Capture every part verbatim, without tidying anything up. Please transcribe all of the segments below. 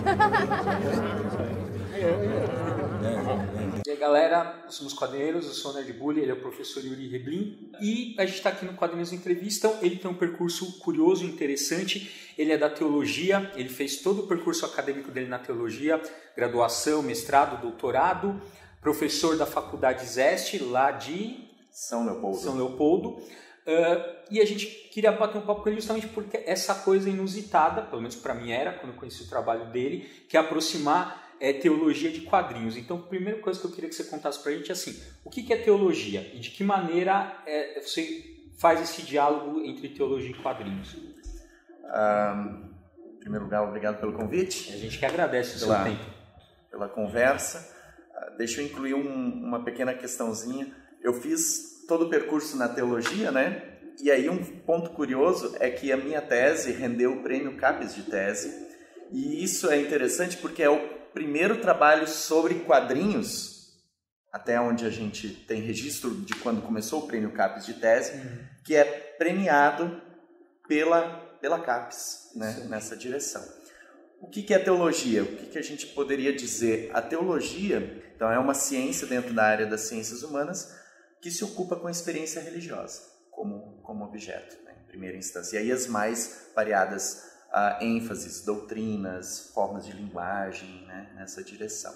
E aí, galera, nós somos quadrinheiros, eu sou o Nerd Bully, ele é o professor Yuri Reblin e a gente está aqui no Quadrinhos Entrevista. Ele tem um percurso curioso e interessante, ele é da teologia, ele fez todo o percurso acadêmico dele na teologia, graduação, mestrado, doutorado, professor da Faculdade Zeste, lá de São Leopoldo. São Leopoldo. Uh, e a gente queria bater um papo com ele justamente porque essa coisa inusitada, pelo menos para mim era, quando eu conheci o trabalho dele, que é aproximar é, teologia de quadrinhos. Então, a primeira coisa que eu queria que você contasse para a gente é assim, o que é teologia e de que maneira é, você faz esse diálogo entre teologia e quadrinhos? Um, em primeiro lugar, obrigado pelo convite. A gente que agradece o pela, seu tempo. Pela conversa. Uh, deixa eu incluir um, uma pequena questãozinha. Eu fiz todo o percurso na teologia, né? E aí um ponto curioso é que a minha tese rendeu o prêmio CAPES de tese. E isso é interessante porque é o primeiro trabalho sobre quadrinhos, até onde a gente tem registro de quando começou o prêmio CAPES de tese, uhum. que é premiado pela, pela CAPES, né? Nessa direção. O que é teologia? O que a gente poderia dizer? A teologia, então, é uma ciência dentro da área das ciências humanas que se ocupa com a experiência religiosa como, como objeto, né, em primeira instância. E aí as mais variadas uh, ênfases, doutrinas, formas de linguagem, né, nessa direção.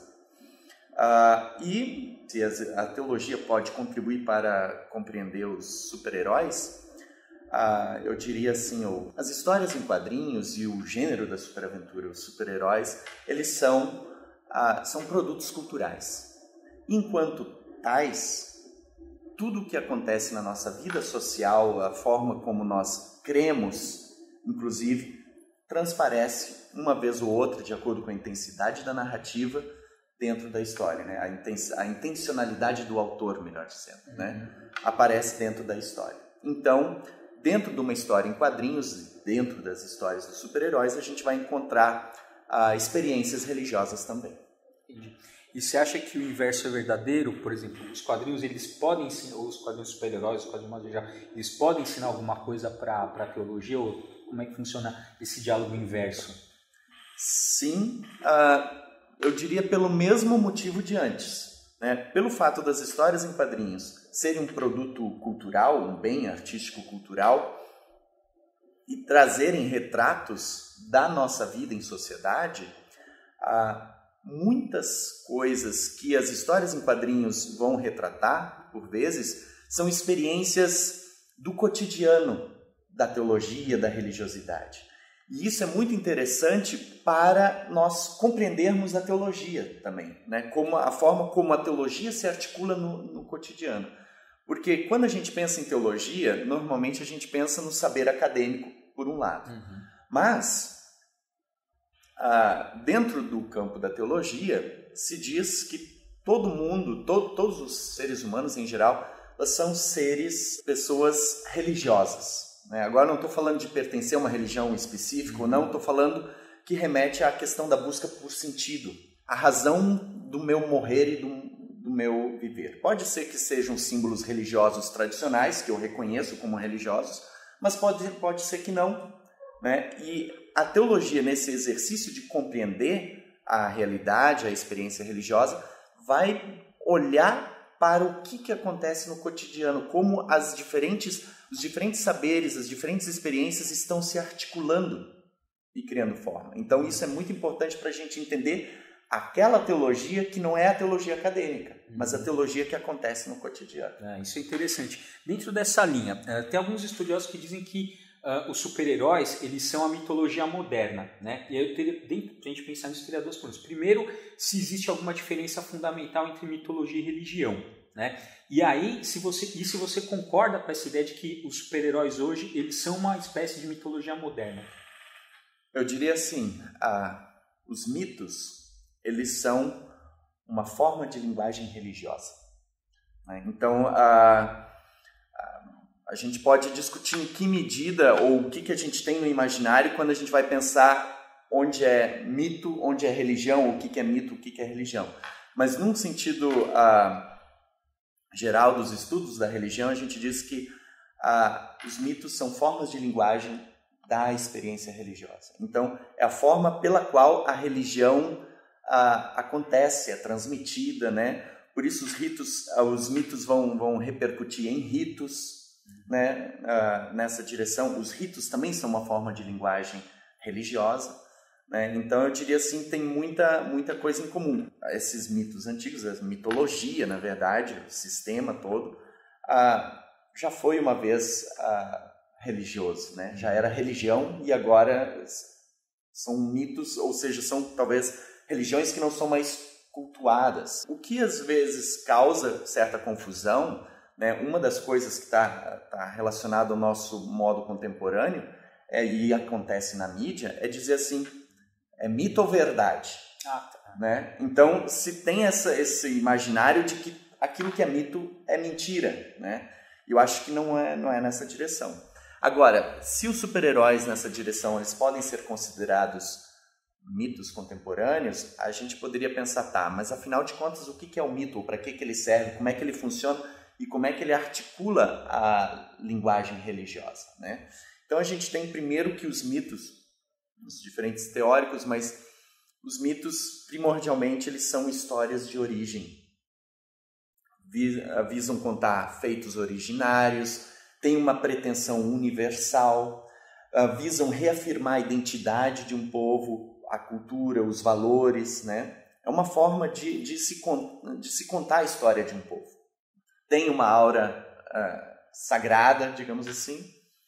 Uh, e se a, a teologia pode contribuir para compreender os super-heróis, uh, eu diria assim, ou, as histórias em quadrinhos e o gênero da superaventura, os super-heróis, eles são, uh, são produtos culturais. Enquanto tais, tudo o que acontece na nossa vida social, a forma como nós cremos, inclusive, transparece uma vez ou outra, de acordo com a intensidade da narrativa, dentro da história, né? A, inten a intencionalidade do autor, melhor dizendo, uhum. né? aparece dentro da história. Então, dentro de uma história em quadrinhos, dentro das histórias dos super-heróis, a gente vai encontrar ah, experiências religiosas também. Entendi. E você acha que o inverso é verdadeiro? Por exemplo, os quadrinhos, eles podem ensinar, ou os quadrinhos super-heróis, os quadrinhos mais geral, eles podem ensinar alguma coisa para a teologia? Ou como é que funciona esse diálogo inverso? Sim, uh, eu diria pelo mesmo motivo de antes. Né? Pelo fato das histórias em quadrinhos serem um produto cultural, um bem artístico-cultural, e trazerem retratos da nossa vida em sociedade, uh, muitas coisas que as histórias em quadrinhos vão retratar, por vezes, são experiências do cotidiano da teologia, da religiosidade. E isso é muito interessante para nós compreendermos a teologia também, né? Como a forma como a teologia se articula no, no cotidiano. Porque quando a gente pensa em teologia, normalmente a gente pensa no saber acadêmico, por um lado. Uhum. Mas Ah, dentro do campo da teologia, se diz que todo mundo, to todos os seres humanos em geral, são seres, pessoas religiosas. Né? Agora não estou falando de pertencer a uma religião específica, ou não, estou falando que remete à questão da busca por sentido, a razão do meu morrer e do, do meu viver. Pode ser que sejam símbolos religiosos tradicionais, que eu reconheço como religiosos, mas pode, pode ser que não. Né? E a teologia, nesse exercício de compreender a realidade, a experiência religiosa, vai olhar para o que, que acontece no cotidiano, como as diferentes, os diferentes saberes, as diferentes experiências estão se articulando e criando forma. Então isso é muito importante para a gente entender aquela teologia que não é a teologia acadêmica, uhum. mas a teologia que acontece no cotidiano. É, isso é interessante. Dentro dessa linha, tem alguns estudiosos que dizem que Uh, os super-heróis, eles são a mitologia moderna, né? E aí eu teria, dentro, pra gente pensar nisso, teria dois pontos. Primeiro, se existe alguma diferença fundamental entre mitologia e religião, né? E aí, se você, e se você concorda com essa ideia de que os super-heróis hoje, eles são uma espécie de mitologia moderna? Eu diria assim, ah, os mitos, eles são uma forma de linguagem religiosa. Né? Então, ah, a gente pode discutir em que medida ou o que, que a gente tem no imaginário quando a gente vai pensar onde é mito, onde é religião, o que, que é mito, o que, que é religião. Mas num sentido ah, geral dos estudos da religião, a gente diz que ah, os mitos são formas de linguagem da experiência religiosa. Então, é a forma pela qual a religião a, acontece, é transmitida, né? Por isso os ritos, os mitos vão, vão repercutir em ritos, né? A, nessa direção. Os ritos também são uma forma de linguagem religiosa, né? Então, eu diria assim, tem muita, muita coisa em comum. Esses mitos antigos, a mitologia, na verdade, o sistema todo, a, já foi uma vez a, religioso, né? Já era religião e agora são mitos, ou seja, são talvez religiões que não são mais cultuadas. O que às vezes causa certa confusão, né? Uma das coisas que está tá relacionada ao nosso modo contemporâneo é, e acontece na mídia, é dizer assim, é mito ou verdade? Ah, tá. Né? Então, se tem essa, esse imaginário de que aquilo que é mito é mentira, né? Eu acho que não é, não é nessa direção. Agora, se os super-heróis nessa direção eles podem ser considerados mitos contemporâneos, a gente poderia pensar, tá, mas afinal de contas, o que é o mito? Para que ele serve? Como é que ele funciona? E como é que ele articula a linguagem religiosa, né? Então, a gente tem primeiro que os mitos, os diferentes teóricos, mas os mitos, primordialmente, eles são histórias de origem. Visam contar feitos originários, têm uma pretensão universal, visam reafirmar a identidade de um povo, a cultura, os valores, né? É uma forma de, de, se, de se contar a história de um povo. Tem uma aura uh, sagrada, digamos assim,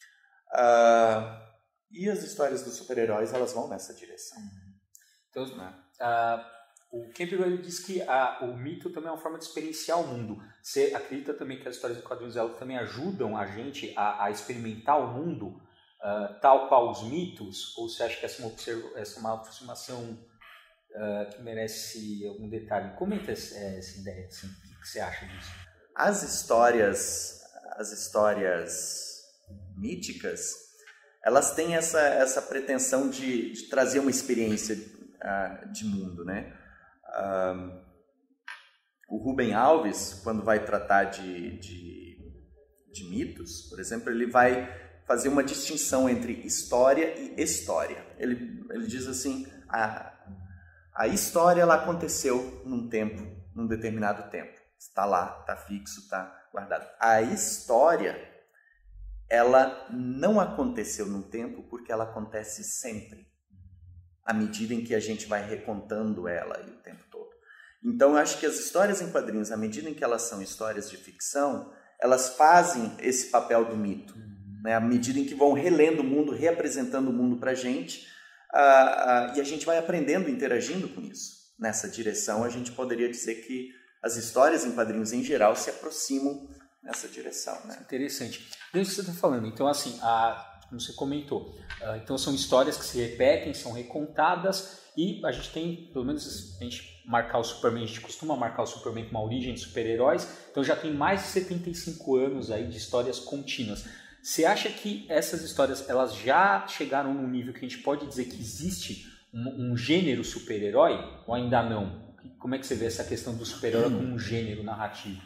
uh, e as histórias dos super-heróis elas vão nessa direção. Então, uh, o Campbell ele diz que a, o mito também é uma forma de experienciar o mundo. Você acredita também que as histórias de quadrinhos elas também ajudam a gente a, a experimentar o mundo uh, tal qual os mitos? Ou você acha que essa é uma, observa, essa é uma aproximação uh, que merece algum detalhe? Comenta essa, essa ideia, assim, o que, que você acha disso? As histórias, as histórias míticas, elas têm essa, essa pretensão de, de trazer uma experiência uh, de mundo, né? Uh, o Rubem Alves, quando vai tratar de, de, de mitos, por exemplo, ele vai fazer uma distinção entre história e história. Ele, ele diz assim, a, a história ela aconteceu num tempo, num determinado tempo. Está lá, está fixo, está guardado. A história, ela não aconteceu num tempo porque ela acontece sempre, à medida em que a gente vai recontando ela aí o tempo todo. Então, eu acho que as histórias em quadrinhos, à medida em que elas são histórias de ficção, elas fazem esse papel do mito. Uhum. Né? À medida em que vão relendo o mundo, reapresentando o mundo para a gente, uh, uh, e a gente vai aprendendo, interagindo com isso. Nessa direção, a gente poderia dizer que as histórias em quadrinhos, em geral, se aproximam nessa direção. Né? Interessante. Desde que você está falando, então, assim, a... como você comentou. Uh, então são histórias que se repetem, são recontadas e a gente tem, pelo menos a gente marcar o Superman, a gente costuma marcar o Superman com uma origem de super-heróis, então já tem mais de setenta e cinco anos aí de histórias contínuas. Você acha que essas histórias elas já chegaram num nível que a gente pode dizer que existe um, um gênero super-herói ou ainda não? Como é que você vê essa questão do super-herói como um gênero narrativo?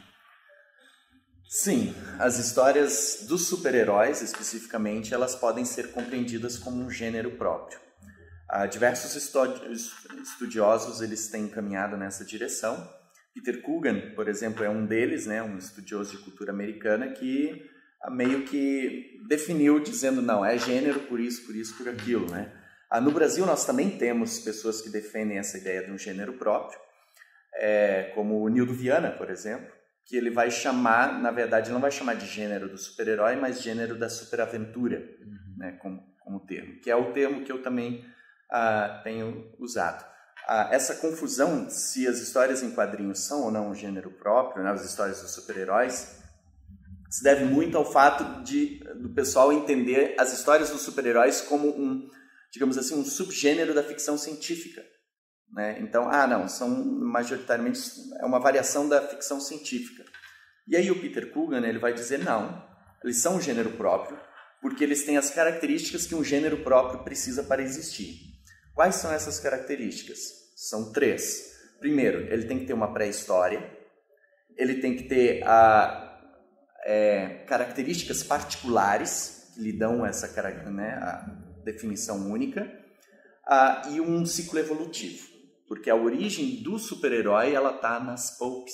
Sim, as histórias dos super-heróis, especificamente, elas podem ser compreendidas como um gênero próprio. Ah, diversos estudiosos eles têm caminhado nessa direção. Peter Coogan, por exemplo, é um deles, né, um estudioso de cultura americana que ah, meio que definiu dizendo, não, é gênero por isso, por isso, por aquilo. Né? Ah, no Brasil, nós também temos pessoas que defendem essa ideia de um gênero próprio, é, como o Nildo Viana, por exemplo, que ele vai chamar, na verdade, não vai chamar de gênero do super-herói, mas gênero da superaventura, uhum. né, como, como termo, que é o termo que eu também ah, tenho usado. Ah, essa confusão, se as histórias em quadrinhos são ou não um gênero próprio, né, as histórias dos super-heróis, se deve muito ao fato de, do pessoal entender as histórias dos super-heróis como um, digamos assim, um subgênero da ficção científica. Né? Então, ah, não, são majoritariamente é uma variação da ficção científica. E aí o Peter Coogan ele vai dizer não, eles são um gênero próprio, porque eles têm as características que um gênero próprio precisa para existir. Quais são essas características? São três. Primeiro, ele tem que ter uma pré-história, ele tem que ter a, é, características particulares que lhe dão essa, né, a, definição única, uh, e um ciclo evolutivo, porque a origem do super-herói ela está nas pulps,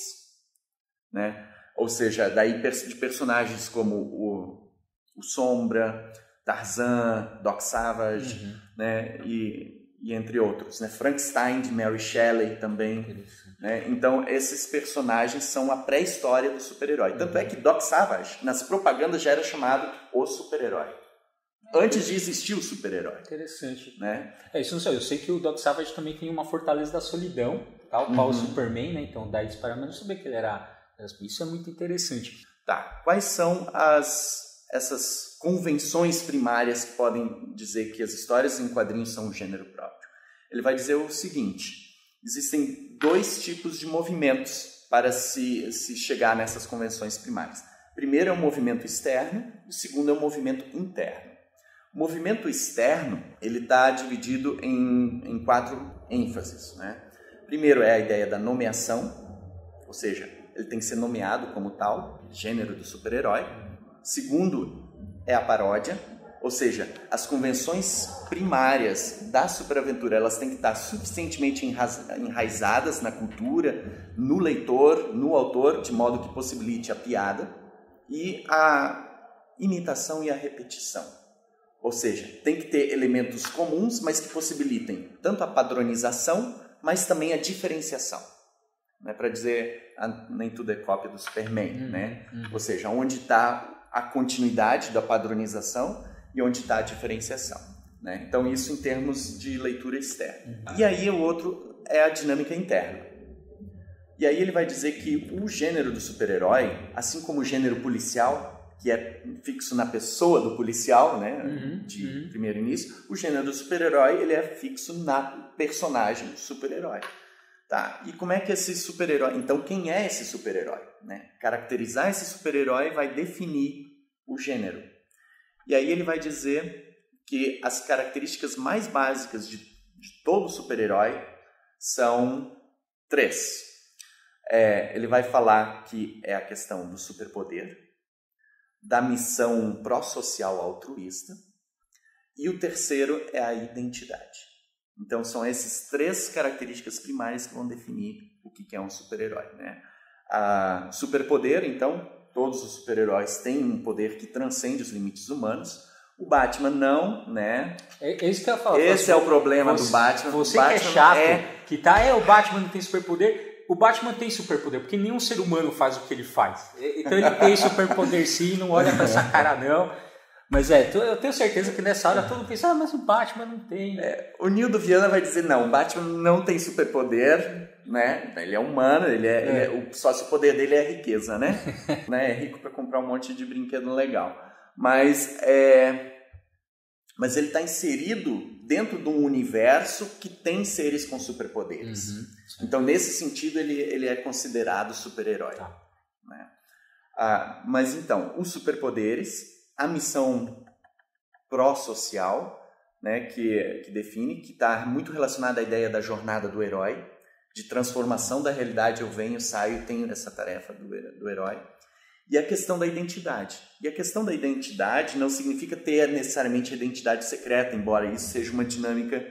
né? Ou seja, daí de personagens como o, o Sombra, Tarzan, Doc Savage, uhum. né? e, e entre outros, né? Frankenstein de Mary Shelley também, né? Então esses personagens são a pré-história do super-herói, uhum. tanto é que Doc Savage nas propagandas já era chamado o super-herói antes de existir o super-herói. Interessante, né? É isso, não sei. Eu sei que o Doc Savage também tem uma fortaleza da solidão, tal qual uhum. o Superman, né? Então daí disparar, mas eu não sabia que ele era. Isso é muito interessante. Tá. Quais são as essas convenções primárias que podem dizer que as histórias em quadrinhos são um gênero próprio? Ele vai dizer o seguinte: existem dois tipos de movimentos para se, se chegar nessas convenções primárias. Primeiro é um movimento externo, o segundo é um movimento interno. O movimento externo ele está dividido em, em quatro ênfases, né? Primeiro é a ideia da nomeação, ou seja, ele tem que ser nomeado como tal, gênero do super-herói. Segundo é a paródia, ou seja, as convenções primárias da superaventura elas têm que estar suficientemente enraizadas na cultura, no leitor, no autor, de modo que possibilite a piada. E a imitação e a repetição, ou seja, tem que ter elementos comuns, mas que possibilitem tanto a padronização, mas também a diferenciação. Né, para dizer, nem tudo é cópia do Superman, uhum, né? Uhum. Ou seja, onde está a continuidade da padronização e onde está a diferenciação. Né? Então, isso em termos de leitura externa. Uhum. E aí, o outro é a dinâmica interna. E aí ele vai dizer que o gênero do super-herói, assim como o gênero policial, que é fixo na pessoa do policial, né, uhum, de uhum. primeiro início, o gênero do super-herói ele é fixo na personagem super-herói. Tá, e como é que esse super-herói... Então, quem é esse super-herói? Né? Caracterizar esse super-herói vai definir o gênero. E aí ele vai dizer que as características mais básicas de, de todo super-herói são três. É, ele vai falar que é a questão do superpoder, da missão pró-social altruísta, e o terceiro é a identidade. Então, são essas três características primárias que vão definir o que é um super-herói. Né? A superpoder, então, todos os super-heróis têm um poder que transcende os limites humanos. O Batman não, né? É, é isso que eu falo. Esse você, é o problema você, do Batman. Você o Batman que é chato, é... que tá, é, o Batman não tem superpoder. O Batman tem superpoder, porque nenhum ser humano faz o que ele faz. Então, ele tem superpoder sim, não olha com essa cara não. Mas é, eu tenho certeza que nessa hora todo mundo pensa, ah, mas o Batman não tem. É, o Nildo Viana vai dizer, não, o Batman não tem superpoder, né? Ele é humano, ele é, é. Ele é, o, só se o poder dele é a riqueza, né? né? É rico para comprar um monte de brinquedo legal. Mas, é, mas ele está inserido dentro de um universo que tem seres com superpoderes. Uhum, então, nesse sentido, ele, ele é considerado super-herói. Tá. Né? Ah, mas então, os superpoderes... A missão pró-social, né, que, que define, que está muito relacionada à ideia da jornada do herói, de transformação da realidade, eu venho, saio, tenho essa tarefa do, do herói. E a questão da identidade. E a questão da identidade não significa ter necessariamente a identidade secreta, embora isso seja uma dinâmica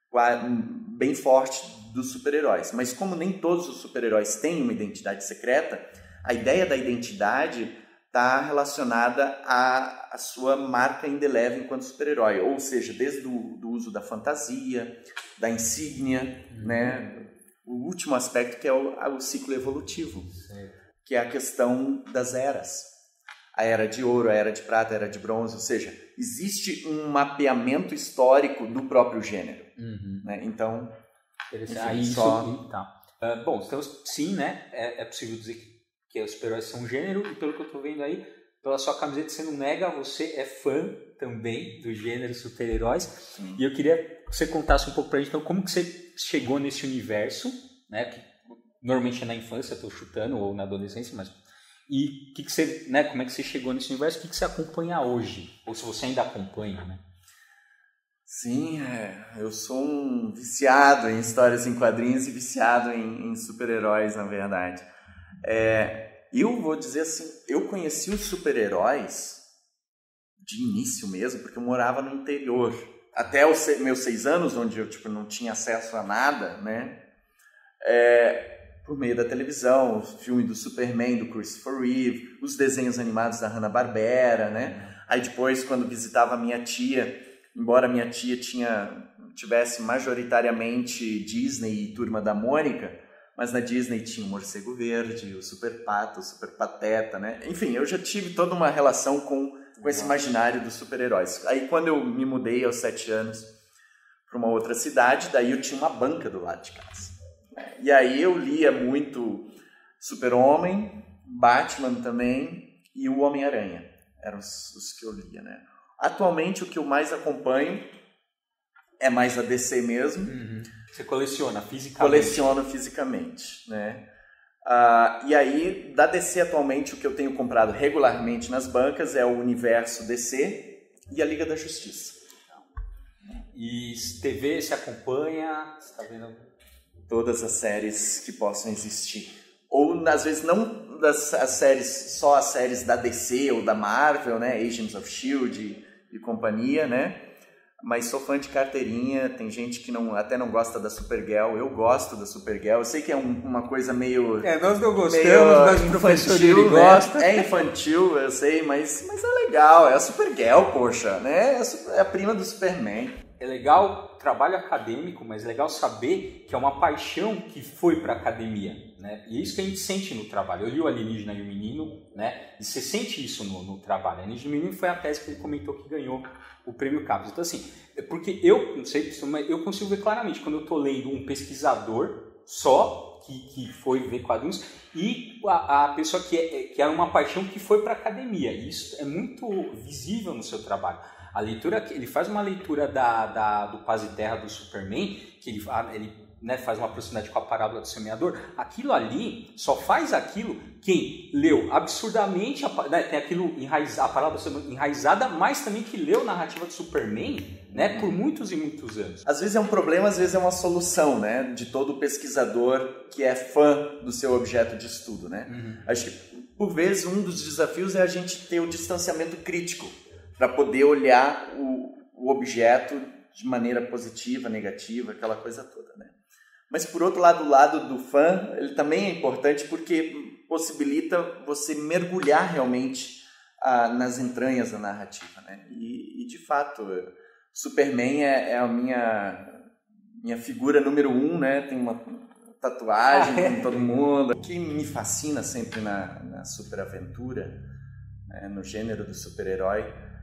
bem forte dos super-heróis. Mas como nem todos os super-heróis têm uma identidade secreta, a ideia da identidade... está relacionada à, à sua marca indelével enquanto super-herói, ou seja, desde o do uso da fantasia, da insígnia, uhum. né? O último aspecto que é o, o ciclo evolutivo, Sim. que é a questão das eras. A era de ouro, a era de prata, a era de bronze, ou seja, existe um mapeamento histórico do próprio gênero. Uhum. Né? Então, enfim, Aí, só... Isso, tá. uh, bom, então, sim, né? é, é possível dizer que que os super-heróis são um gênero, e pelo que eu estou vendo aí, pela sua camiseta você não nega, você é fã também do gênero super-heróis. Hum. E eu queria que você contasse um pouco pra gente, então, como que você chegou nesse universo, né, que normalmente é na infância, estou chutando, ou na adolescência, mas... E que que você, né, como é que você chegou nesse universo, o que, que você acompanha hoje? Ou se você ainda acompanha, né? Sim, é, eu sou um viciado em histórias em quadrinhos e viciado em, em super-heróis, na verdade. É, eu vou dizer assim, eu conheci os super-heróis de início mesmo, porque eu morava no interior. até os meus seis anos, onde eu tipo, não tinha acesso a nada, né? É, por meio da televisão, o filme do Superman, do Christopher Reeve, os desenhos animados da Hanna-Barbera, né? Aí depois, quando visitava a minha tia, embora minha tia tinha, tivesse majoritariamente Disney e Turma da Mônica, mas na Disney tinha o Morcego Verde, o Super Pato, o Super Pateta, né? Enfim, eu já tive toda uma relação com, com esse imaginário dos super-heróis. Aí quando eu me mudei aos sete anos para uma outra cidade, daí eu tinha uma banca do lado de casa. E aí eu lia muito Super-Homem, Batman também e o Homem-Aranha. Eram os, os que eu lia, né? Atualmente o que eu mais acompanho é mais a D C mesmo. Uhum. Você coleciona fisicamente? Coleciono fisicamente, né? Ah, e aí, da D C atualmente, o que eu tenho comprado regularmente nas bancas é o Universo D C e a Liga da Justiça. E T V, você acompanha? Você tá vendo... Todas as séries que possam existir. Ou, às vezes, não das as séries, só as séries da D C ou da Marvel, né? Agents of Shield e, e companhia, né? Mas sou fã de carteirinha. Tem gente que não, até não gosta da Supergirl. Eu gosto da Supergirl. Eu sei que é um, uma coisa meio... É, nós não gostamos, mas o professor ele né? gosta. É infantil, eu sei, mas, mas é legal. É a Supergirl, poxa, né? É a, é a prima do Superman. É legal trabalho acadêmico, mas é legal saber que é uma paixão que foi para a academia, né? E é isso que a gente sente no trabalho. Eu li o Alienígena e o Menino, né? E você sente isso no, no trabalho. Alienígena e o Menino foi a tese que ele comentou que ganhou o prêmio Capes. Então, assim, é porque eu, não sei, mas eu consigo ver claramente quando eu estou lendo um pesquisador só, que, que foi ver quadrinhos, e a, a pessoa que é, que é uma paixão que foi para a academia. E isso é muito visível no seu trabalho. A leitura, ele faz uma leitura da, da, do Paz e Terra do Superman, que ele, ele né, faz uma proximidade com a parábola do semeador. Aquilo ali, só faz aquilo quem leu absurdamente, a, né, tem aquilo enraizado, a parábola enraizada, mas também que leu a narrativa do Superman, né, por muitos e muitos anos. Às vezes é um problema, às vezes é uma solução, né, de todo pesquisador que é fã do seu objeto de estudo, né. Uhum. Acho que, por vezes, um dos desafios é a gente ter o distanciamento crítico, para poder olhar o, o objeto de maneira positiva, negativa, aquela coisa toda, né? Mas, por outro lado, o lado do fã, ele também é importante porque possibilita você mergulhar realmente ah, nas entranhas da narrativa, né? E, e de fato, Superman é, é a minha, minha figura número um, né? Tem uma tatuagem ah, é. com todo mundo. O que me fascina sempre na, na superaventura, né? No gênero do super-herói,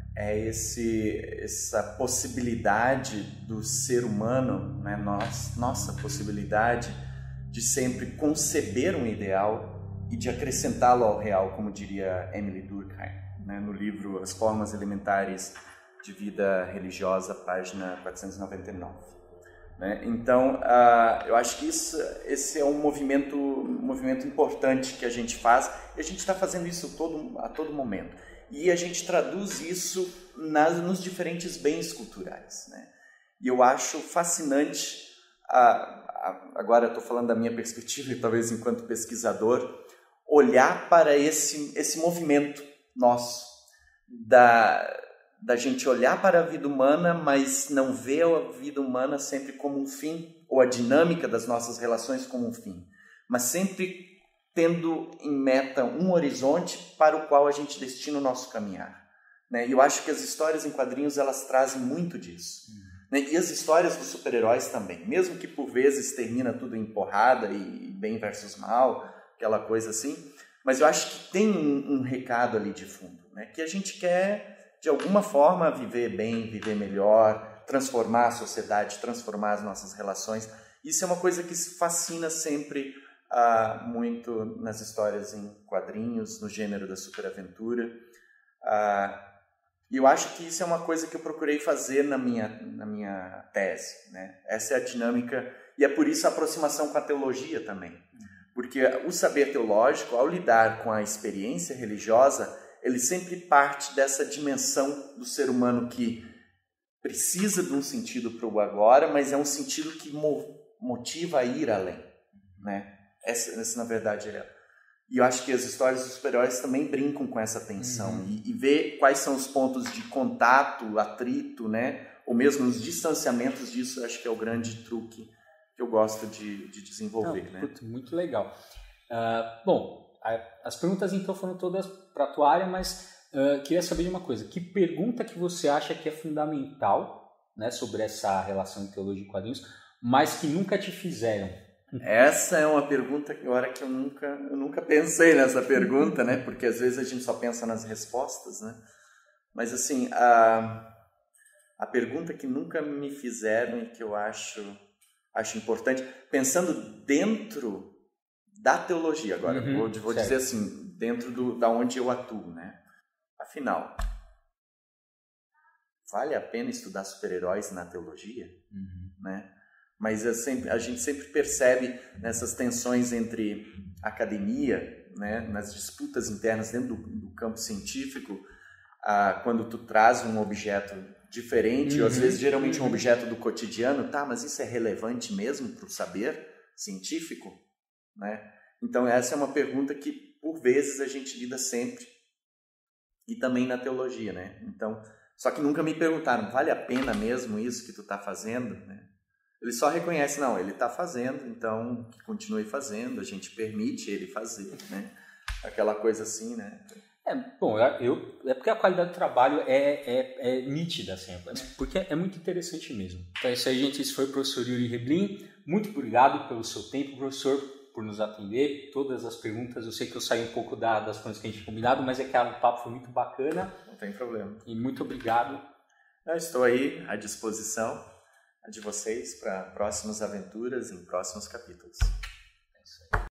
é esse, essa possibilidade do ser humano, né, nós, nossa possibilidade de sempre conceber um ideal e de acrescentá-lo ao real, como diria Emily Durkheim, né, no livro As Formas Elementares de Vida Religiosa, página quatrocentos e noventa e nove. Né? Então, uh, eu acho que isso, esse é um movimento, um movimento importante que a gente faz, e a gente está fazendo isso todo, a todo momento. E a gente traduz isso nas, nos diferentes bens culturais, né? E eu acho fascinante, a, a, agora eu estou falando da minha perspectiva e talvez enquanto pesquisador, olhar para esse, esse movimento nosso, da, da gente olhar para a vida humana, mas não ver a vida humana sempre como um fim, ou a dinâmica das nossas relações como um fim, mas sempre tendo em meta um horizonte para o qual a gente destina o nosso caminhar. Né? E eu acho que as histórias em quadrinhos, elas trazem muito disso. Uhum. Né? E as histórias dos super-heróis também. Mesmo que por vezes termina tudo em porrada e bem versus mal, aquela coisa assim, mas eu acho que tem um, um recado ali de fundo, né? Que a gente quer, de alguma forma, viver bem, viver melhor, transformar a sociedade, transformar as nossas relações. Isso é uma coisa que se fascina sempre Uh, muito nas histórias em quadrinhos, no gênero da superaventura. Uh, e eu acho que isso é uma coisa que eu procurei fazer na minha, na minha tese, né? Essa é a dinâmica, e é por isso a aproximação com a teologia também. Porque o saber teológico, ao lidar com a experiência religiosa, ele sempre parte dessa dimensão do ser humano que precisa de um sentido para o agora, mas é um sentido que motiva a ir além, né? Essa, essa, na verdade, é. E eu acho que as histórias dos super-heróis também brincam com essa tensão. Uhum. E, e ver quais são os pontos de contato, atrito, né? ou mesmo os distanciamentos disso, acho que é o grande truque que eu gosto de, de desenvolver. Não, né? Muito, muito legal. Uh, bom, a, as perguntas então foram todas para a tua área, mas uh, queria saber de uma coisa. Que pergunta que você acha que é fundamental, né, sobre essa relação entre teologia e quadrinhos, mas que nunca te fizeram? Essa é uma pergunta que agora que eu nunca, eu nunca pensei nessa pergunta, né? Porque às vezes a gente só pensa nas respostas, né? Mas assim, a, a pergunta que nunca me fizeram e que eu acho, acho importante, pensando dentro da teologia agora, Uhum, vou, vou dizer assim, dentro do, da onde eu atuo, né? Afinal, vale a pena estudar super-heróis na teologia? Uhum. Né? Mas é sempre, a gente sempre percebe nessas tensões entre academia, né, nas disputas internas dentro do, do campo científico, ah, quando tu traz um objeto diferente, uhum, ou às vezes geralmente uhum. um objeto do cotidiano, tá, mas isso é relevante mesmo para o saber científico? Né? Então essa é uma pergunta que por vezes a gente lida sempre, e também na teologia, né? Então, só que nunca me perguntaram, vale a pena mesmo isso que tu está fazendo? Né? Ele só reconhece, não, ele está fazendo, então que continue fazendo, a gente permite ele fazer, né? Aquela coisa assim, né? É, bom, eu, é porque a qualidade do trabalho é, é, é nítida, assim, porque é muito interessante mesmo. Então é isso aí, gente, esse foi o professor Yuri Reblin. Muito obrigado pelo seu tempo, professor, por nos atender, todas as perguntas. Eu sei que eu saí um pouco da, das coisas que a gente tinha combinado, mas é que o papo foi muito bacana. Não tem problema. E muito obrigado. Eu estou aí à disposição de vocês para próximas aventuras em próximos capítulos.